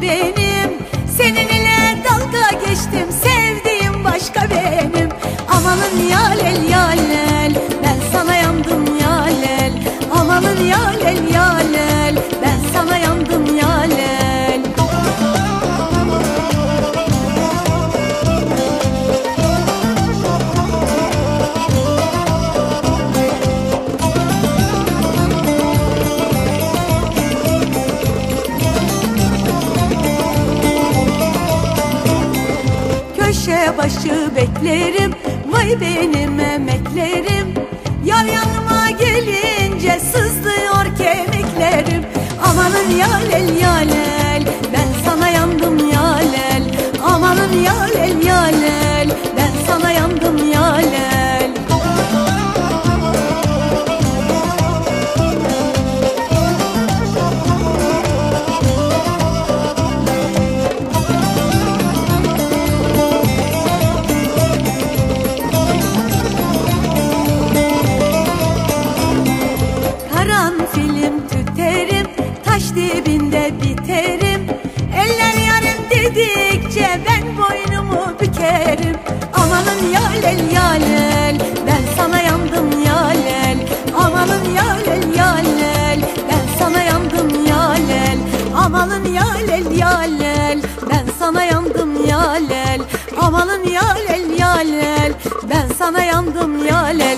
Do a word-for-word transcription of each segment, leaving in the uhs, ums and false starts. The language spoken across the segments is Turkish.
benim. Senin ile dalga geçtim, sevdiğim başka benim. Amanın yalel yalel, ben sana yandım yalel. Amanın yalel yalel, ben sana yandım yalel. Köşe başı beklerim, vay benim emeklerim. Yar yanıma gelince sızlıyor kemiklerim. Amanın yalel yalel, ben sana yandım yalel. Amanın yalel yalel, ben sana yandım yalel. Karanfilim tüterim, taş dibinde biterim. Eller yarım dedikçe ben boynumu bükerim. Amanın yalel yalel, ben sana yandım yalel. Amanın yalel yalel, ben sana yandım yalel. Amanın yalel yalel, ben sana yandım yalel. Amanın yalel yalel, ben sana yandım yalel.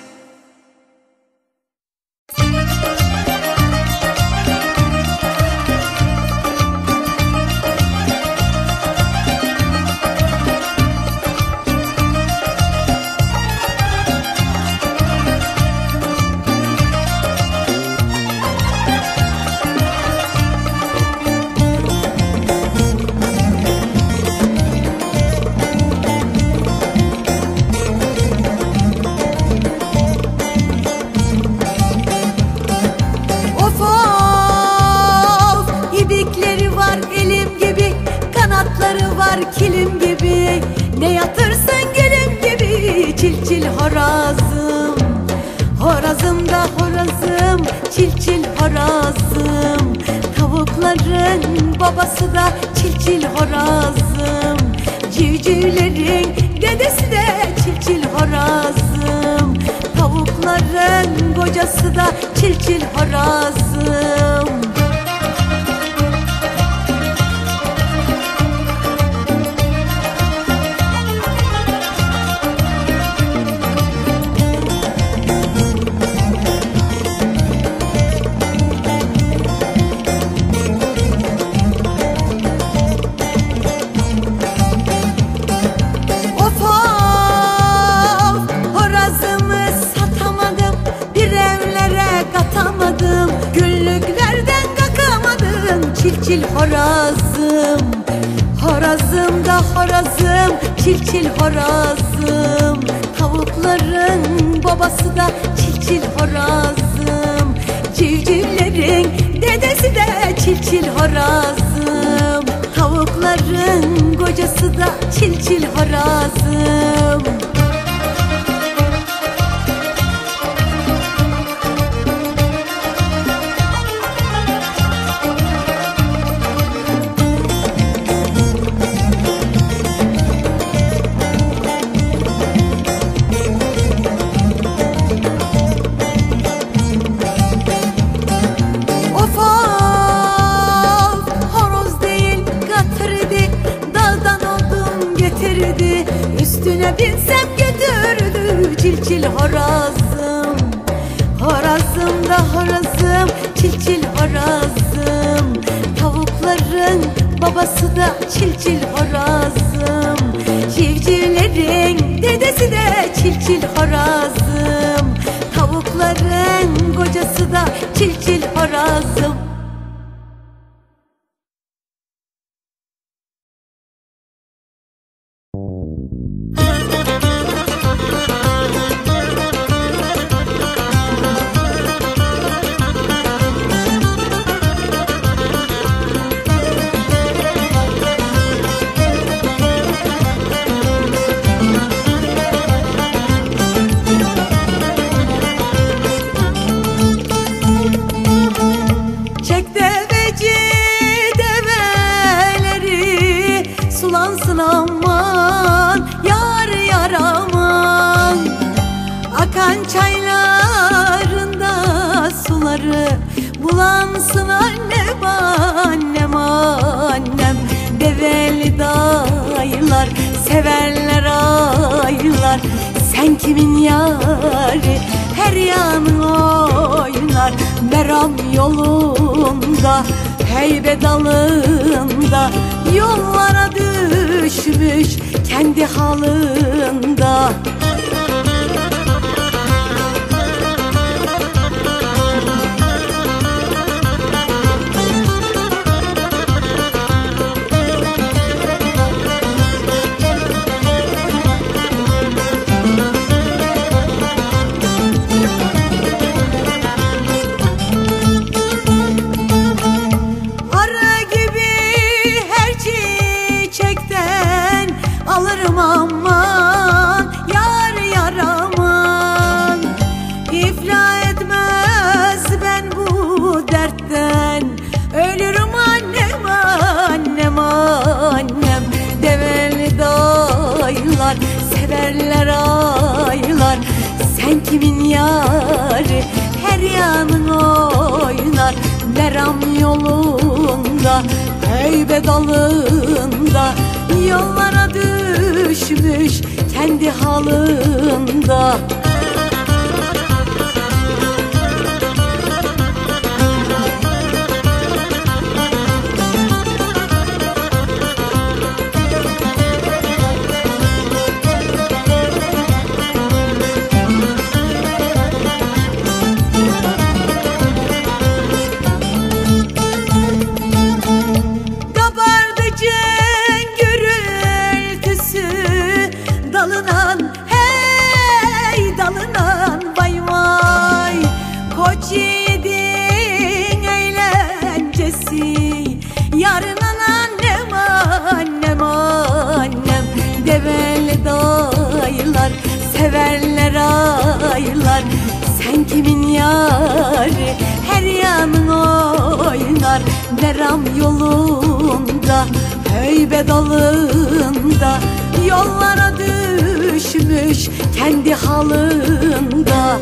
Kilim gibi, ne yatırsın gülüm gibi. Çil çil horazım, horazım da horazım. Çil çil horazım, tavukların babası da çil çil horazım. Civcivlerin dedesi de çil çil horazım. Tavukların kocası da çil çil horazım. Güllüklerden kakamadım, çil çil horazım. Horazım da horazım, çil çil horazım. Tavukların babası da çil çil horazım. Civcivlerin dedesi de çil çil horazım. Tavukların kocası da çil çil horazım. Üstüne binsem götürdü çil çil horazım. Horazım da horazım, çil çil horazım. Tavukların babası da çil çil horazım. Civcivlerin dedesi de çil çil horazım. Tavukların kocası da çil çil horazım. olmasın annem, annem, annem. Develi dayılar severler aylar, sen kimin yari her yanın oynar. Meram yolunda, heybe dalında, yollara düşmüş kendi halında. Alırım aman yar yar aman, iflah etmez ben bu dertten. Ölürüm annem, annem, annem. Develi dayılar severler aylar, sen kimin yari her yanın oynar. Meram yolunda, heybe dalında, yollara düşmüş kendi halında. Dalınan hey dalınan vay vay, koç yiğidin eğlencesi. Yarınan annem, annem, annem. Develi dayılar severler aylar, sen kimin yari her yanın oynar. Meram yolunda, heybe dalında, yollara düşmüş kendi halında.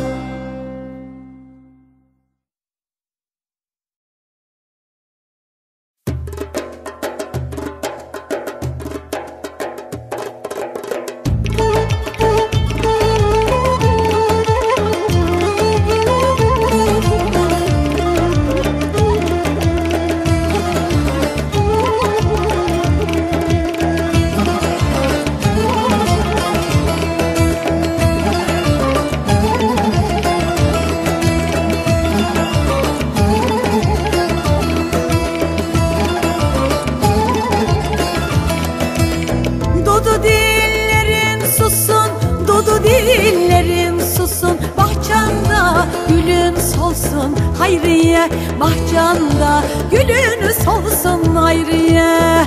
Dillerin susun, bahçanda gülün solsun Hayriye. Bahçanda gülün solsun Hayriye.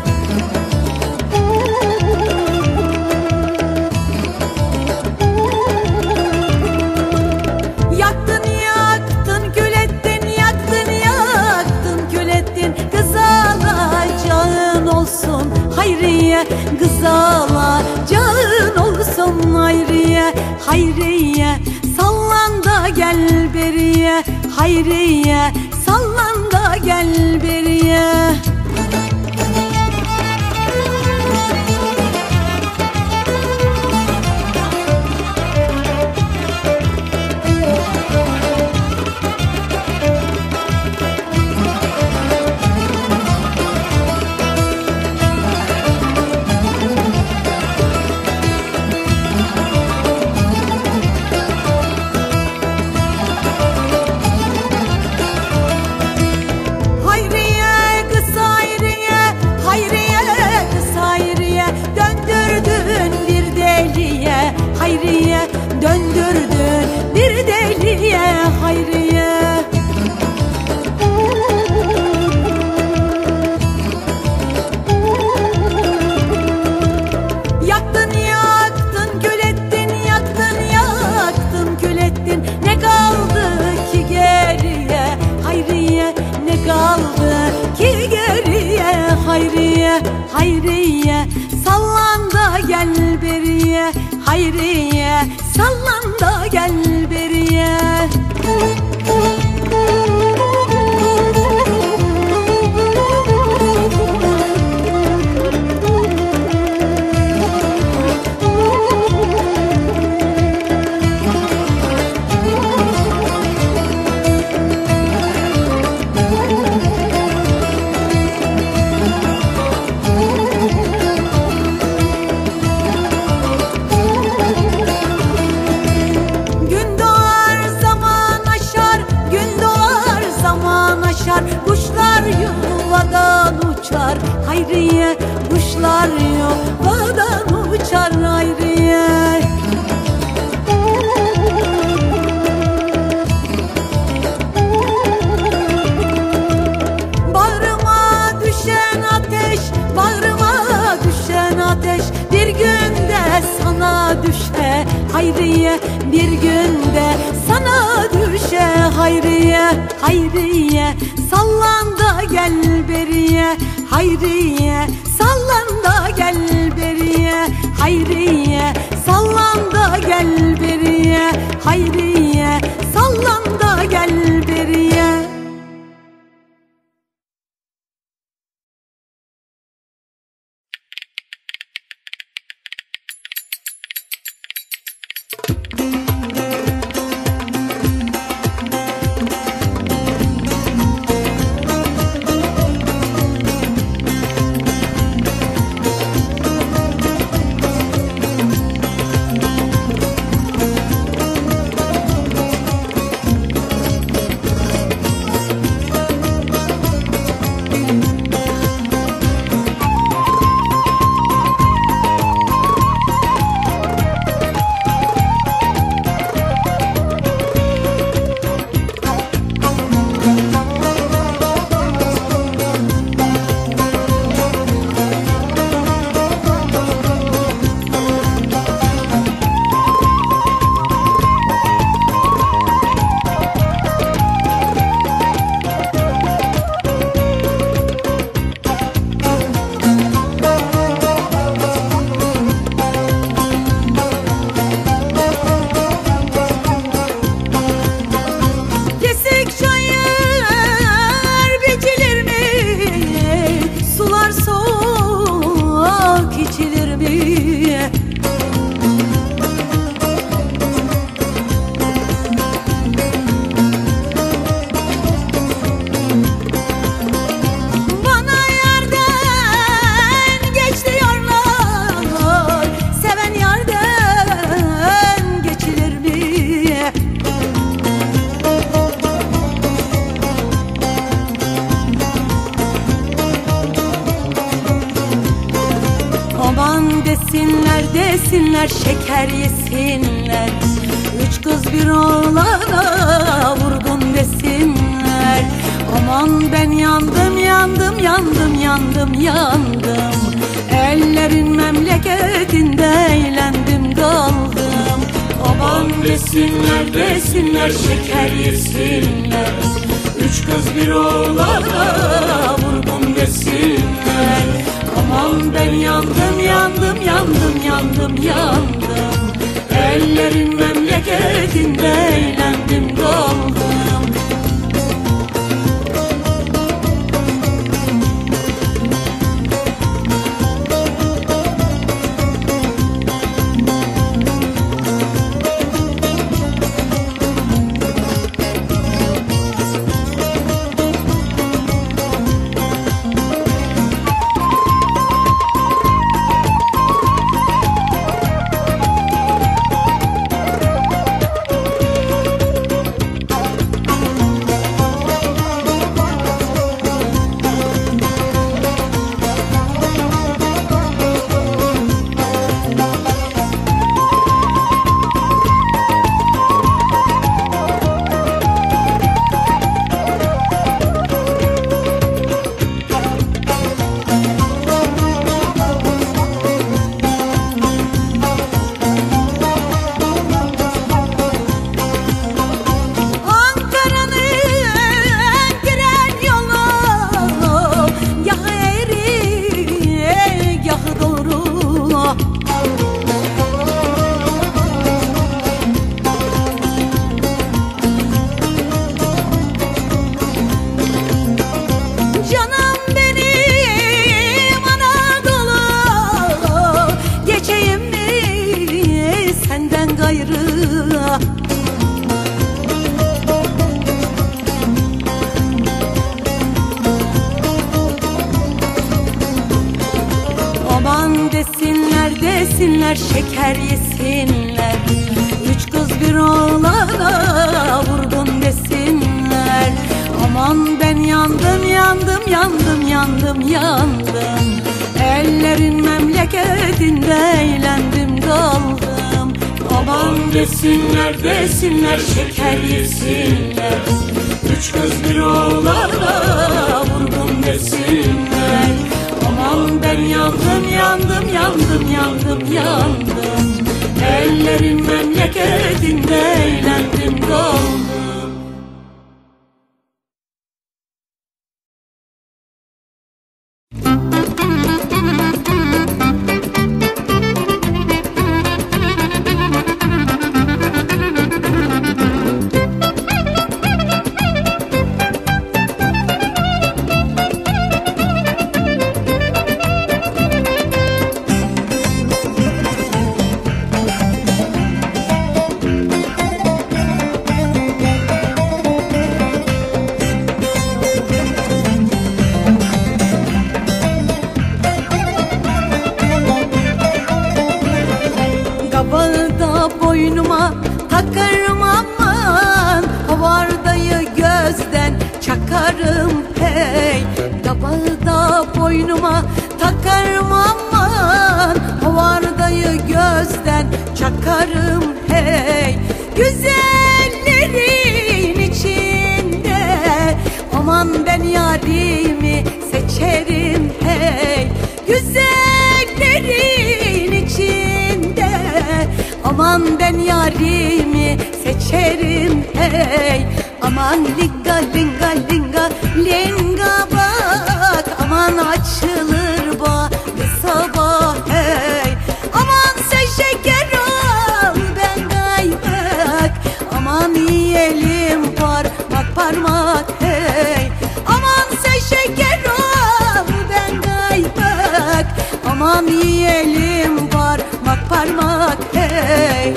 Yaktın yaktın kül ettin, yaktın yaktın kül ettin. Kız alacağın olsun Hayriye, kız alacağın olsun Hayriye. Hayriye sallan da gel beriye, Hayriye sallan da gel beriye. Hayriye döndürdün bir deliye Hayriye. Yaktın yaktın kül ettin, yaktın yaktın kül ettin. Ne kaldı ki geriye Hayriye, ne kaldı ki geriye Hayriye. Hayriye sallan da gel beriye, Hayriye sallan da gel beriye. var yuvadan uçar ayrıya. Bağrıma düşen ateş, bağrıma düşen ateş, bir günde sana düşe Hayriye, bir günde sana düşe Hayriye. Hayriye, sallan da gel beriye, Hayriye, sallan da gel beriye, Hayriye, sallan da gel beriye, Hayriye, sallan da gel beriye. Aman desinler desinler, şeker yesinler, üç kız bir oğlana vurdun desinler. Aman ben yandım yandım yandım yandım yandım, ellerin memleketinde eğlendim kaldım. Aman desinler desinler, şeker yesinler, üç kız bir oğlana vurdun desinler. Aman ben yandım yandım yandım yandım yandım, ellerin memleketinde eğlendim kaldım. Aman desinler desinler, şeker yesinler, üç kız bir oğlana vurdun desinler. Aman ben yandım yandım yandım yandım yandım, Ellerin memleketinde eğlendim kaldım. Aman desinler desinler şeker yesinler, üç kız bir oğlana vurdum desinler. Aman ben yandım yandım yandım yandım yandım. Ellerin memleketinde eğlendim kaldım. Kabağı da boynuma takarım aman, havardayı gözden çakarım hey. Kabağı da boynuma takarım aman, havardayı gözden çakarım hey. Güzellerin içinde aman ben yarimi seçerim hey. Güzellerin içinde aman ben yarimi seçerim hey. Aman linga linga linga linga bak, aman açılır bak sabah hey. Aman sen şeker ol ben kaymak, aman yiyelim parmak parmak hey. Aman sen şeker ol ben kaymak, aman yiyelim parmak parmak hey.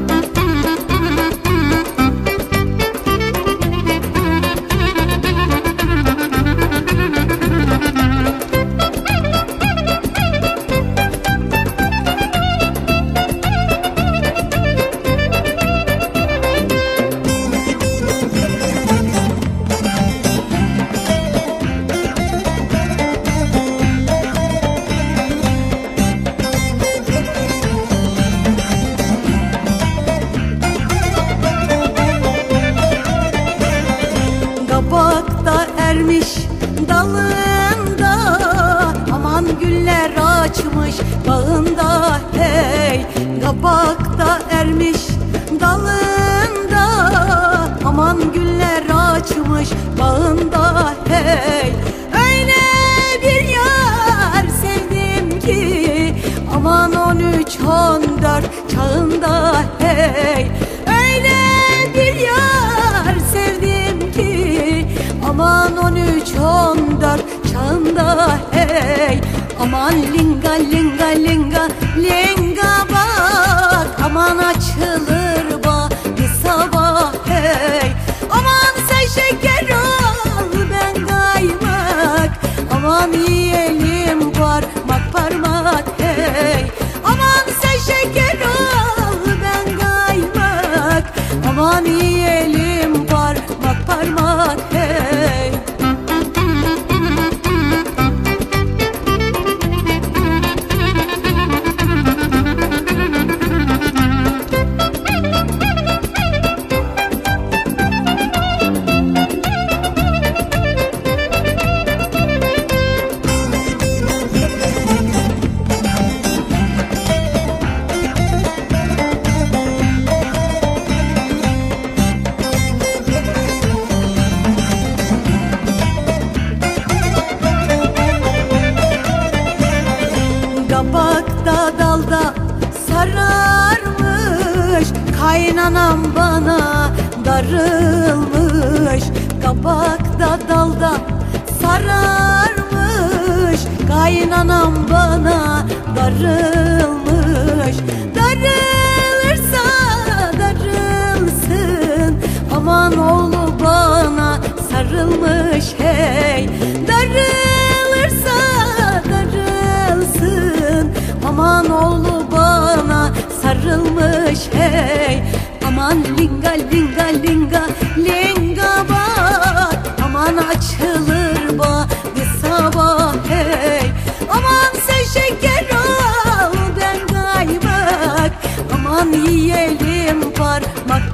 Kabakta ermiş dalında, aman güller açmış bağında hey. Kabakta ermiş dalında, aman güller açmış bağında hey. Öyle bir yar sevdim ki aman on üç on dört çağında hey. Öyle bir yar sevdim ki aman on üç on dört çağında hey. Aman linga linga linga linga bak, aman açılır bak bir sabah hey. Aman sen şeker ol ben kaymak, aman yiyelim parmak parmak hey. Aman sen şeker ol ben kaymak, aman yiyelim parmak parmak hey. Kabakta dalda sararmış, kaynanam bana darılmış. Kabakta dalda sararmış, kaynanam bana darılmış. Darılırsa darılsın, aman oğlu bana sarılmış hey. Darılırsa darılsın, aman oğlu bana sarılmış hey. Aman linga linga linga linga bak, aman açılır bak bir sabah hey. Aman sen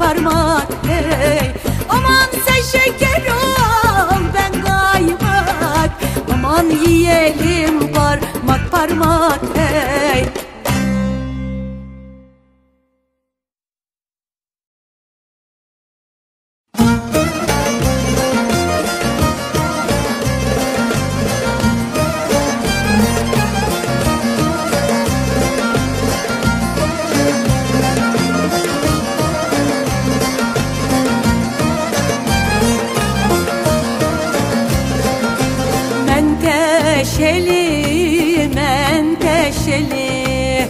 parmak hey. Aman sen şeker ol ben kaymak, aman yiyelim parmak parmak hey. Menteşeli, menteşeli,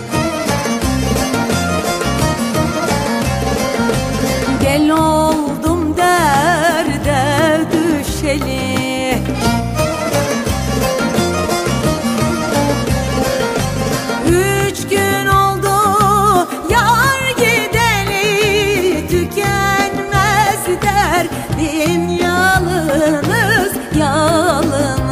gel oldum derde düşeli. Üç gün oldu yar gideli, tükenmez derdim yalınız yalınız.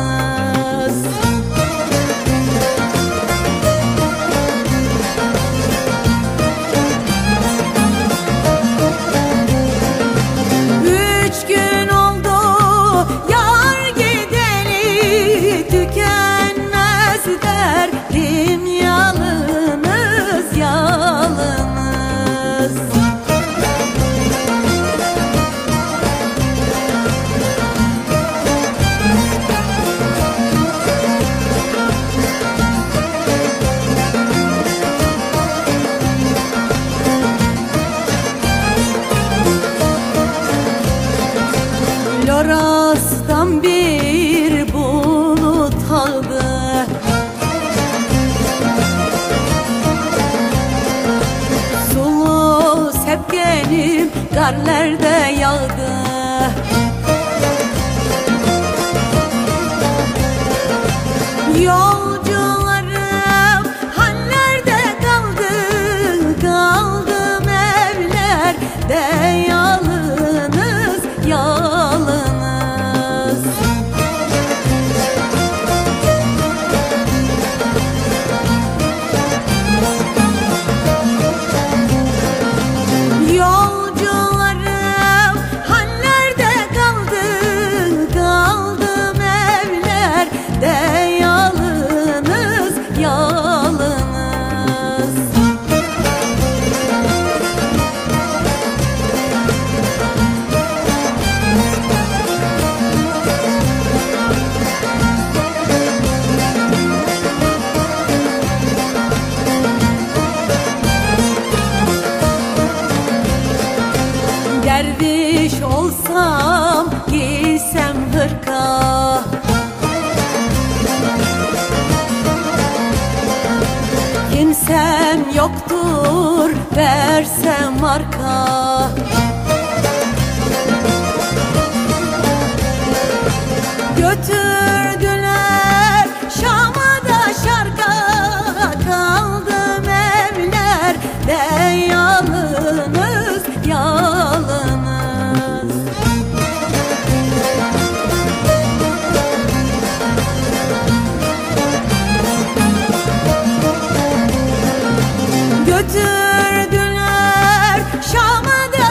Loras'tan bir bulut aldı, sulu sepkenim garlerde yağdı. Yolcularım hallerde kaldı, kaldım evlerde yalnız yalnız. Yolcularım hallerde kaldı, kaldım evlerde yalnız yalnız. Derviş olsam giysem hırka, kimsem yoktur versem marka. Götürdüler Şam'a da şarka, kaldım evlerde yalnız yalnız. Götürdüler Şam'a da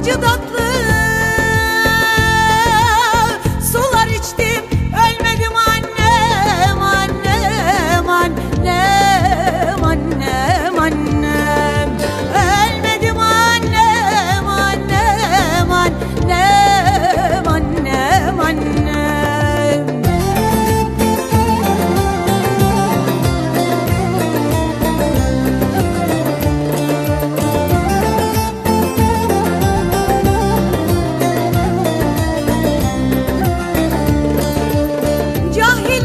acı tatlı sular içtim, ölmedim annem, annem, annem, annem, annem. Ölmedim annem, annem, annem, annem, annem. Cahil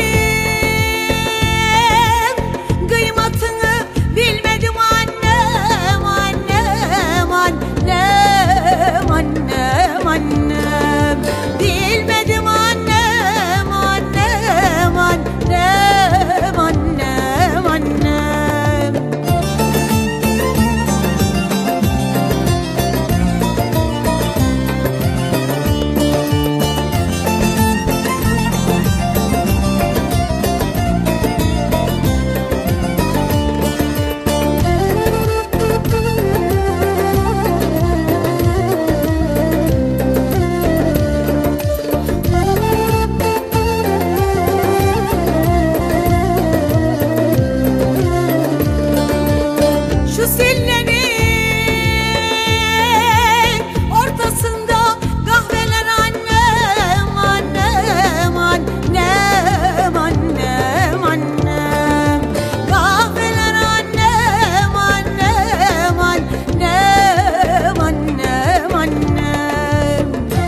idim, kıymatını bilmedim annem, annem, annem, annem, annem. Bilmedim annem, annem, annem, annem, annem. Şu sillenin ortasında kahveler annem, annem, annem, annem, annem. Kahveler annem, annem, annem, annem, annem.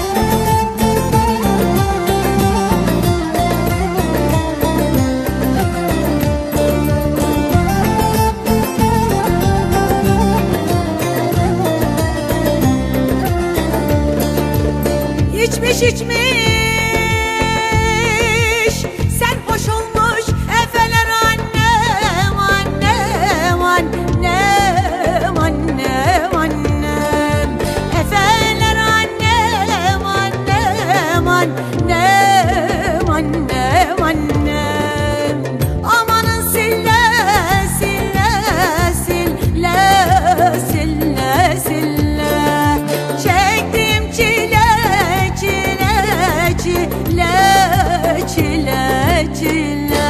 İçmiş içmiş serhoş olmuş efeler annem, annem, annem, annem, annem. Efeler annem, annem, annem, annem, annem. Amanın sille, sille, sille, sille, sille. Çektim çile, çile, çile, çile, çile.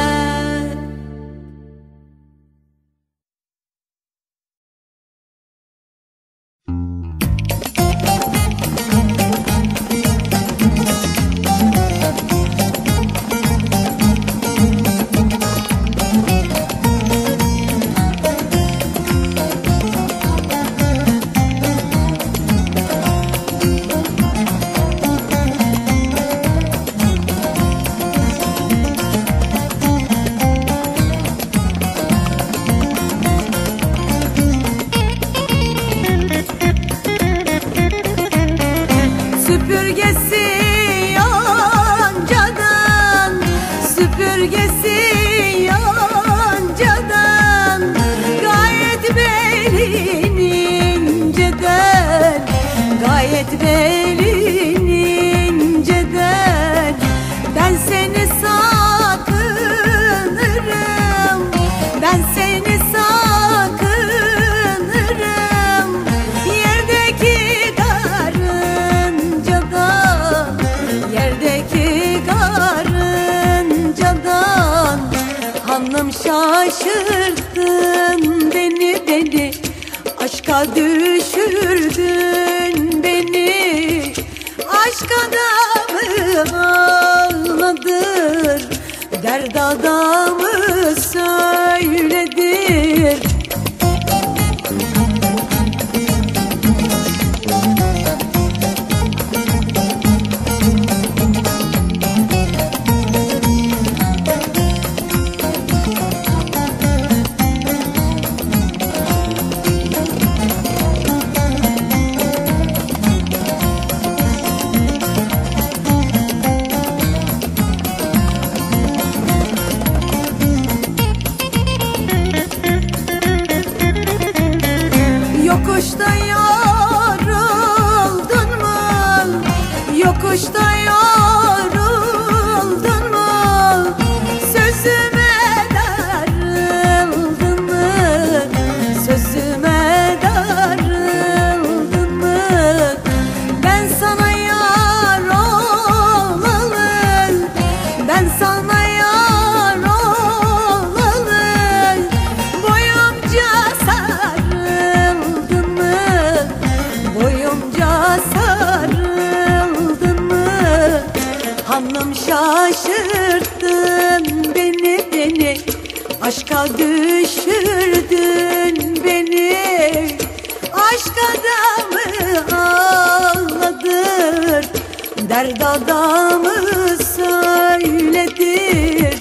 Süpürgesi yoncadan, süpürgesi yoncadan, gayet belin inceden, gayet belin inceden. Ben seni sakınırım, ben seni sakınırım. Yerdeki karıncadan, yerdeki karıncadan. Hanım şaşırttın beni, beni aşka düşürdün beni. Aşk adamı ağladır, derd adamı söyledir. Yokuşta yoruldun mu? Yokuşta yoruldun mu? Sözüme darıldın mı? Sözüme darıldın mı? Aşka düşürdün beni, aşk adamı ağladır, derd adamı söyledir.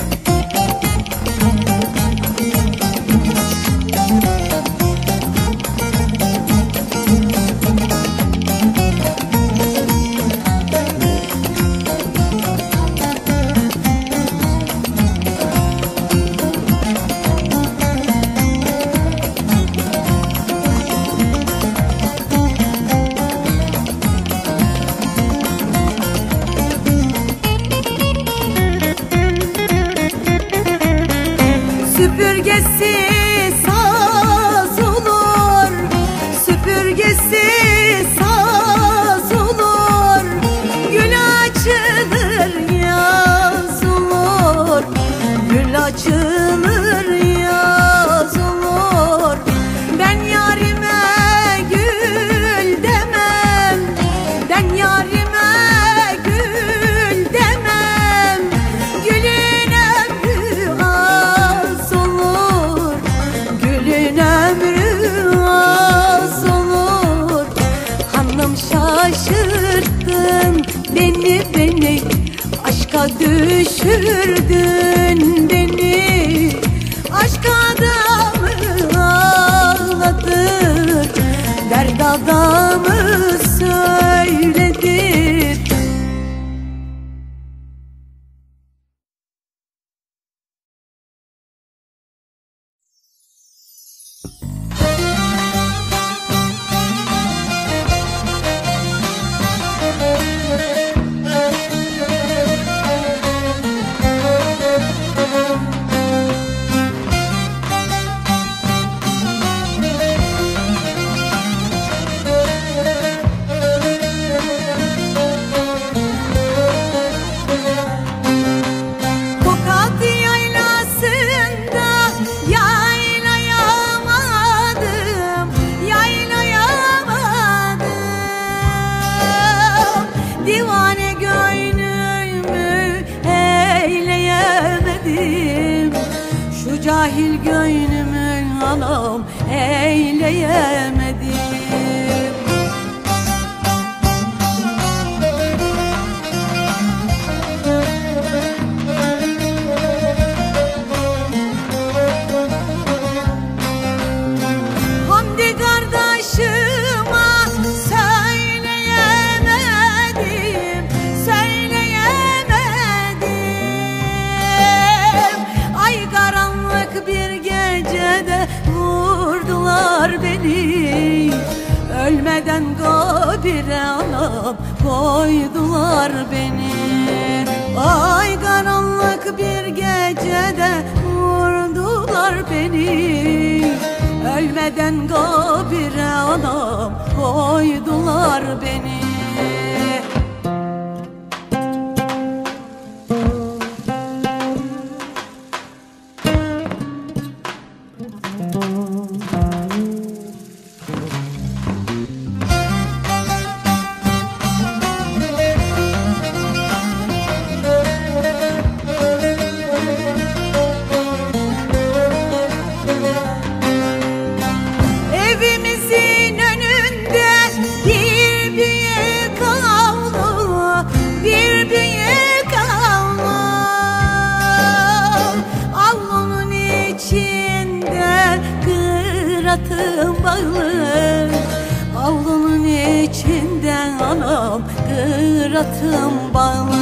Süpürgesi saz olur, süpürgesi saz olur, gül açılır yaz olur, gül açılır yaz olur. Ben yarime gül demem, ben yarime gül demem, gülün ömrü az olur, gülün ömrü az olur. Hanım şaşırttın beni beni, aşka düşürdün beni, aşk adamı ağladır, derd adamı söyledir. Tokat yaylasında yaylayamadım, yaylayamadım. Divane gönlümü eyleyemedim, şu cahil gönlümü anam eyleyemedim. Hamdi kardeşime söyleyemedim, söyleyemedim. Ay karanlık bir gecede vurdular beni, ölmeden kabire anam koydular beni. Ay karanlık bir gecede vurdular beni, ölmeden kabire anam koydular beni. Evimizin önünde bir büyük avlu, bir büyük avlu. Avlunun içinde kıratım bağlı, avlunun içinde anam kıratım bağlı.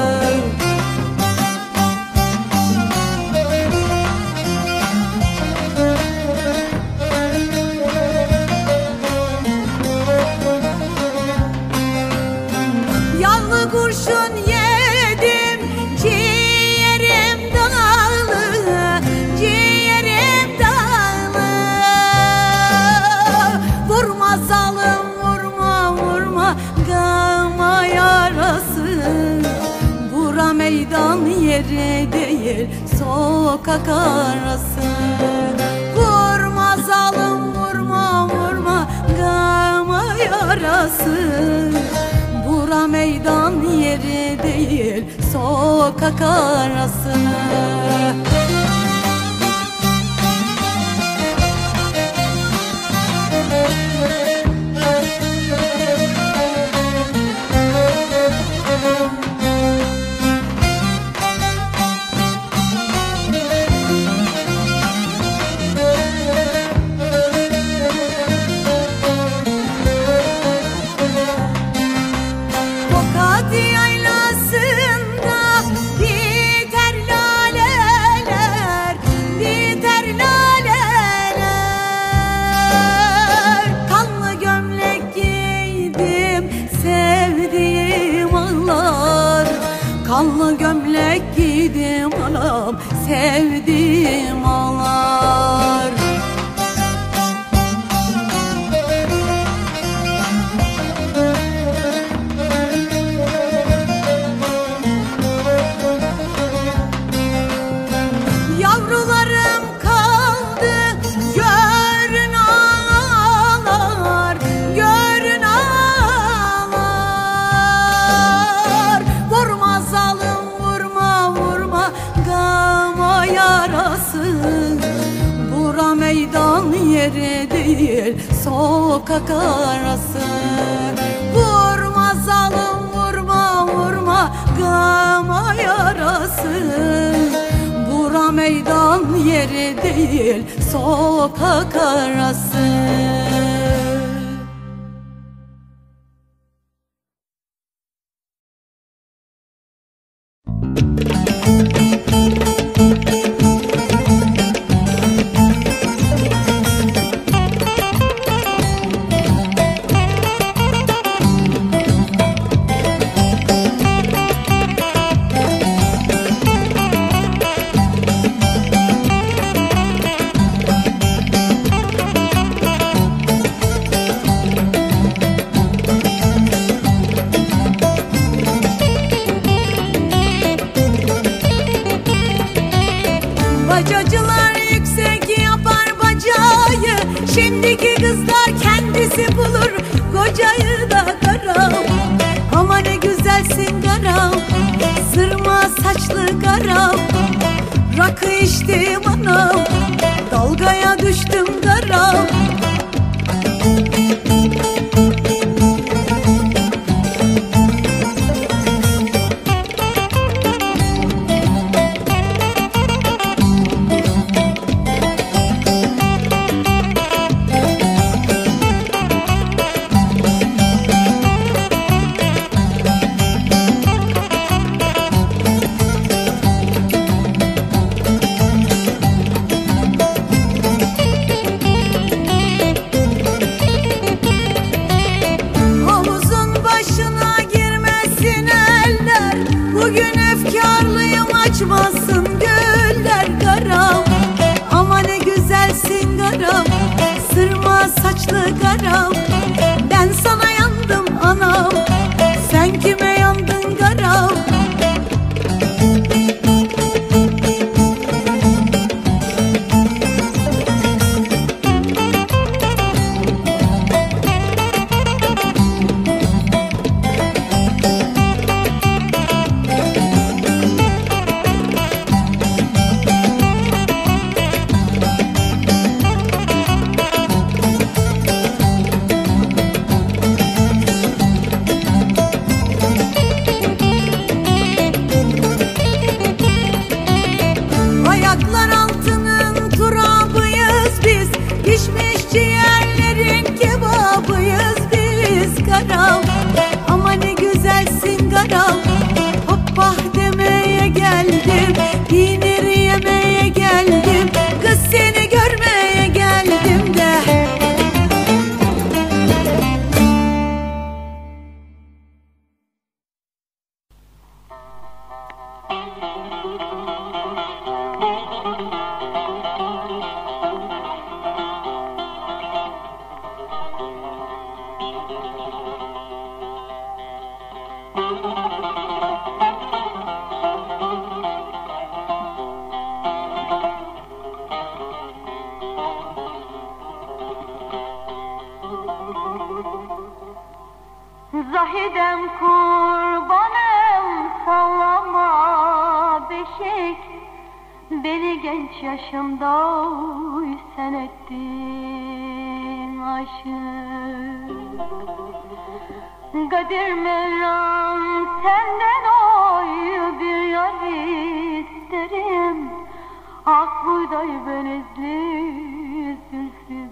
Yallı kurşun yedim, ciğerim dağlı, ciğerim dağlı. Vurma zalim vurma vurma, gama yarası. Bura meydan yeri değil, sokak arası. Vurma zalim vurma vurma, gama yarası. Bura meydan yeri değil, sokak arası. Yağlı gömlek giydim anam, sevdim ağlar. Yavrularım kaldı, görün ağlar, görün ağlar. Vurma zalim, vurma, vurma gama yarası. Bura meydan yeri değil, sokak arası. Vurma zalim, vurma, vurma gama yarası. Bura meydan yeri değil, sokak arası. Bacacılar yüksek yapar bacayı, şimdiki kızlar kendisi bulur kocayı da karam. Ama ne güzelsin karam, sırma saçlı karam. Rakı içtim anam, dalgaya düştüm karam. Açmasın güller karam, ama ne güzelsin karam, sırma saçlı karam. Ben sana yandım anam, sen kime yandın karam? Ayaklar altının turabıyız biz, pişmiş ciğerlerin kebabıyız biz karam. Ama ne güzelsin karam, hoppah demeye geldim, peynir yemeye geldim, kız seni görmeye geldim de. Zahidem kurbanım sallama beşik, beni genç yaşımda sen ettin aşık. Kadir Mevlam senden oy bir yar isterim, ak buğday benizli zülfü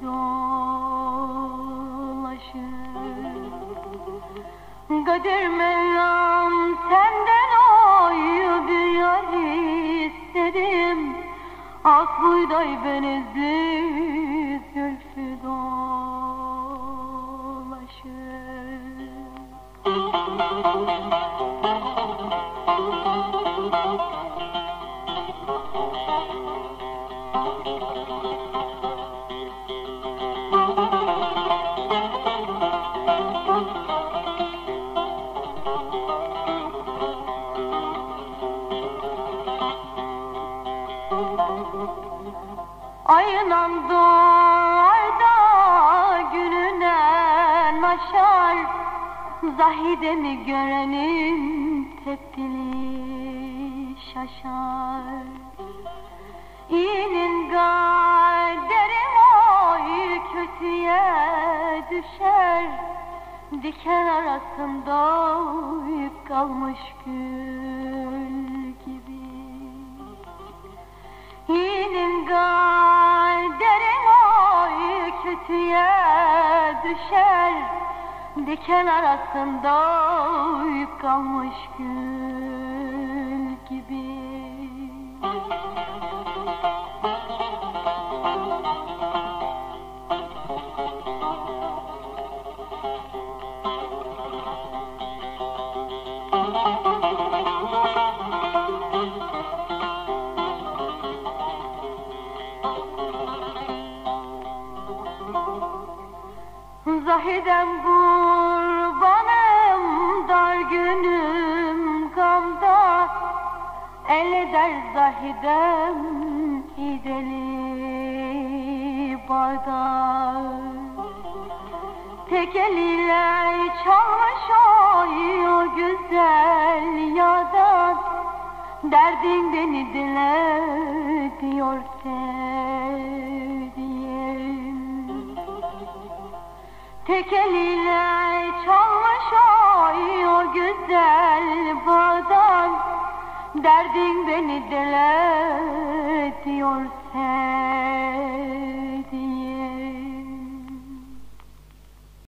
dolaşır. Kadir Mevlam senden oy bir yar isterim, ak buğday benizli zülfü dolaşır. Zahidemi görenin tepkili şaşar. İyinin kaderi oy kötüye düşer. Diken arasında uyup kalmış gül gibi. İyinin kaderi oy kötüye düşer. Diken arasında uyup kalmış gül gibi. Zahidem kurbanım, dar günüm gamda. El eder Zahidem ideli barda. Tek eliyle çalmış oy o güzel yadan. Derdin beni dile diyor sevdiğim. Tek eliyle çalmış oy o güzel bağdan. Derdin beni dile diyor sen.